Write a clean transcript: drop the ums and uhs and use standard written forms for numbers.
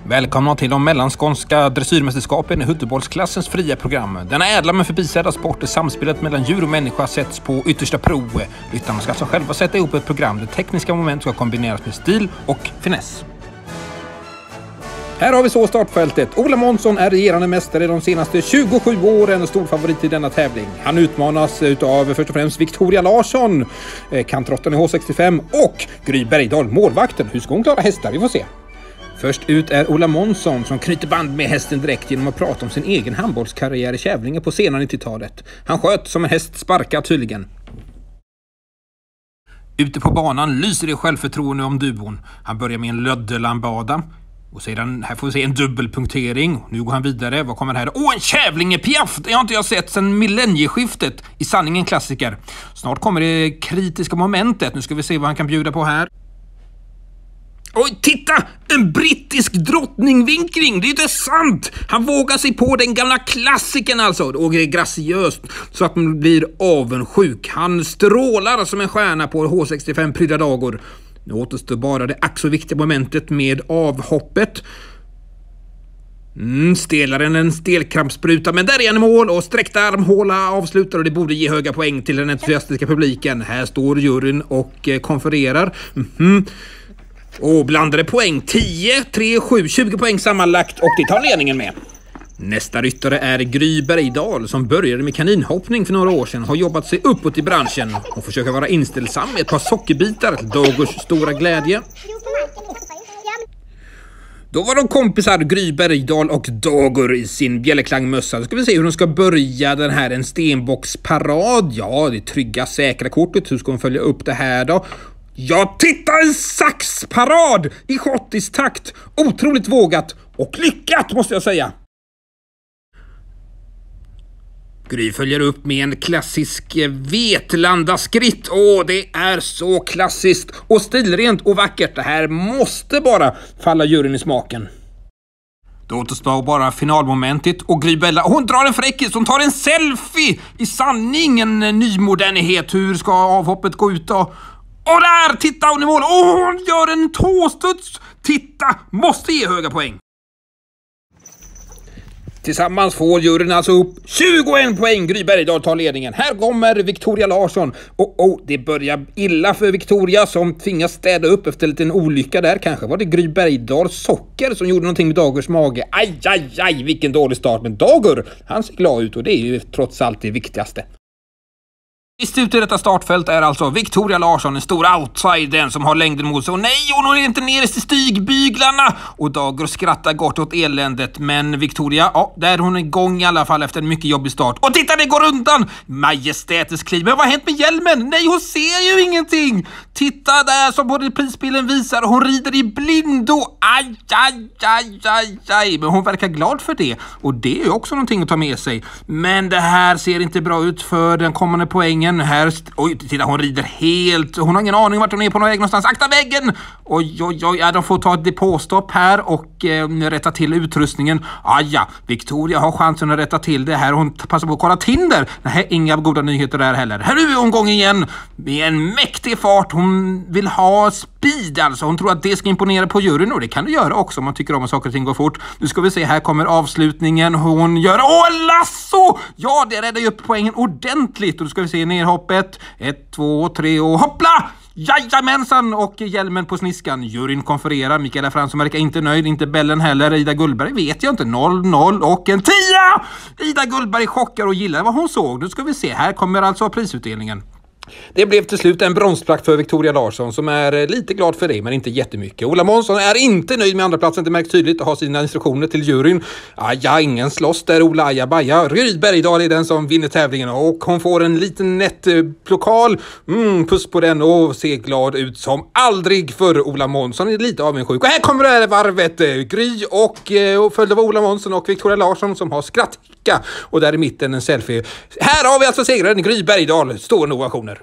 Välkomna till de mellanskånska dressyrmästerskapen i hudbollsklassens fria program. Denna ädla men förbisedda sport är samspelet mellan djur och människa sätts på yttersta prov. Lyssnarna ska alltså själva sätta ihop ett program där tekniska moment ska kombineras med stil och finess. Här har vi så startfältet. Ola Månsson är regerande mästare de senaste 27 åren och stor favorit i denna tävling. Han utmanas utav först och främst Victoria Larsson, kantrotten i H65, och Gry Bergdahl, målvakten. Hur ska hon klara hästar? Vi får se. Först ut är Ola Månsson som knyter band med hästen direkt genom att prata om sin egen handbollskarriär i Kävlinge på sena 90-talet. Han sköt som en häst sparkar tydligen. Ute på banan lyser det självförtroende om duon. Han börjar med en löddelambada. Och sedan, här får vi se en dubbelpunktering. Nu går han vidare. Vad kommer här? En Kävlinge-piaff! Det har inte jag sett sedan millennieskiftet. I sanning en klassiker. Snart kommer det kritiska momentet. Nu ska vi se vad han kan bjuda på här. Oj, titta! En brittisk drottningvinkling! Det är inte sant! Han vågar sig på den gamla klassiken alltså. Och det är graciöst så att man blir avundsjuk. Han strålar som en stjärna på H65 prydda dagar. Nu återstår bara det ack så viktiga momentet med avhoppet. Stelaren en stelkrampsspruta, men där är han i mål och sträckta armhåla avslutar, och det borde ge höga poäng till den entusiastiska publiken. Här står juryn och konfererar. Och blandade poäng 10, 3, 7, 20 poäng sammanlagt, och det tar ledningen med. Nästa ryttare är Gry Bergdahl som började med kaninhoppning för några år sedan, har jobbat sig uppåt i branschen och försöker vara inställsam med ett par sockerbitar till Dagers stora glädje. Då var de kompisar Gry Bergdahl och Dager i sin bjälleklangmössa. Då ska vi se hur de ska börja den här en stenboxparad. Ja, det trygga säkra kortet. Hur ska de följa upp det här då? Ja, titta, en saxparad i schottisk takt. Otroligt vågat och lyckat måste jag säga. Gry följer upp med en klassisk Vetlanda-skritt. Det är så klassiskt och stilrent och vackert. Det här måste bara falla juryn i smaken. Då återstår bara finalmomentet och Gry Bella, hon drar en fräckis, hon tar en selfie. I sanning en nymodernitet. Hur ska avhoppet gå ut då? Och där, titta hon i mål. Hon gör en tåstuds. Titta, måste ge höga poäng. Tillsammans får juryn alltså upp 21 poäng. Gry Bergdahl tar ledningen. Här kommer Victoria Larsson. Det börjar illa för Victoria som tvingas städa upp efter en liten olycka där. Kanske var det Gry Bergdahls socker som gjorde någonting med Dagers mage. Aj, vilken dålig start. Men Dager, han ser glad ut och det är ju trots allt det viktigaste. Sist ut i detta startfält är alltså Victoria Larsson, en stor outsidern som har längden mot sig. Och nej, hon är inte nere i stigbyglarna. Och Dager skrattar gott åt eländet. Men Victoria, där är hon igång i alla fall efter en mycket jobbig start. Och titta, det går undan! Majestätisk kliv. Men vad har hänt med hjälmen? Nej, hon ser ju ingenting. Titta där som både prisbilden visar. Hon rider i blindo. Aj. Men hon verkar glad för det. Och det är ju också någonting att ta med sig. Men det här ser inte bra ut för den kommande poängen. Här, titta, hon rider helt. Hon har ingen aning vart hon är på väg någonstans. Akta väggen! Oj, de får ta ett depåstopp här och rätta till utrustningen. Victoria har chansen att rätta till det här. Hon passar på att kolla Tinder. Nej, inga goda nyheter där heller. Här är hon gång igen med en mäktig fart. Hon vill ha speed alltså. Hon tror att det ska imponera på juryn, och det kan du göra också om man tycker om att saker och ting går fort. Nu ska vi se, här kommer avslutningen. Hon gör lasso! Ja, det räddar ju upp poängen ordentligt. Och då ska vi se nerhoppet. 1, 2, 3 och hoppla! Jajamensan, och hjälmen på sniskan. Juryn konfererar. Mikaela Fransson verkar inte nöjd, inte Bellen heller. Ida Gullberg vet jag inte. 0-0 och en 10! Ida Gullberg chockar och gillar vad hon såg. Nu ska vi se, här kommer alltså prisutdelningen. Det blev till slut en bronsplakt för Victoria Larsson som är lite glad för det, men inte jättemycket. Ola Månsson är inte nöjd med andra platsen, det märks tydligt, och har sina instruktioner till juryn. Ingen slåss där, Ola ajabaja. Gry Bergdahl är den som vinner tävlingen och hon får en liten nätt pokal. Puss på den och ser glad ut som aldrig för. Ola Månsson är lite avundsjuk. Och här kommer det här varvet. Gry och följd av Ola Månsson och Victoria Larsson som har skratthicka. Och där i mitten en selfie. Här har vi alltså segraren Gry Bergdahl. Stora ovationer.